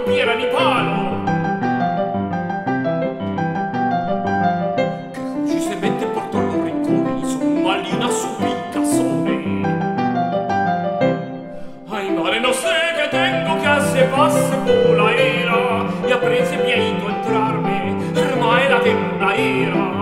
piedra ni palo. Que Juji se mete por todos los rincones y son mal y una suplicazone. Ay, madre, no sé qué tengo que hacer, pase por la era y a principiato a entrarme, ormai la tendera.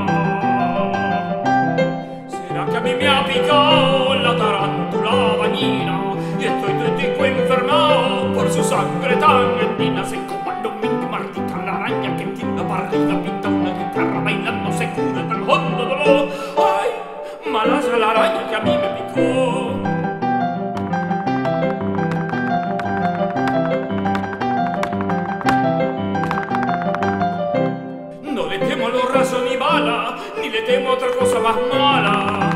Será que a mí me ha picado la tarántula bañina y estoy tetico enfermado por su sangre tan andina. Se comando mi martica la araña que tiene una barriga, pinta una guitarra, bailando se cura tan hondo dolor. Ay, mala sea la araña que a mí me picó. No le temo a los rasos ni bala, ni le temo a otra cosa más mala.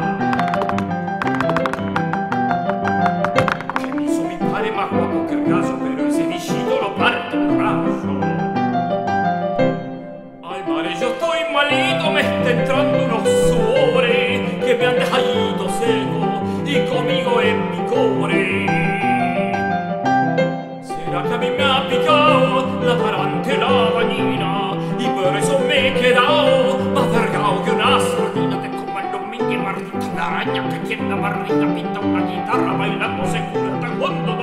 Que me hizo mi padre más guapo que el caso, pero ese bichito lo parte un rayo. Ay, madre, yo estoy malito, me está entrando unos sudores que me han dejado seco y conmigo en mi cobre. ¿Será que a mí me ha picado la tarántula bañina y por eso me he quedado más vergao que una sardina? Te comando mi martita la araña que tiene la barriga, pinta una guitarra, bailando se cura tan hondo.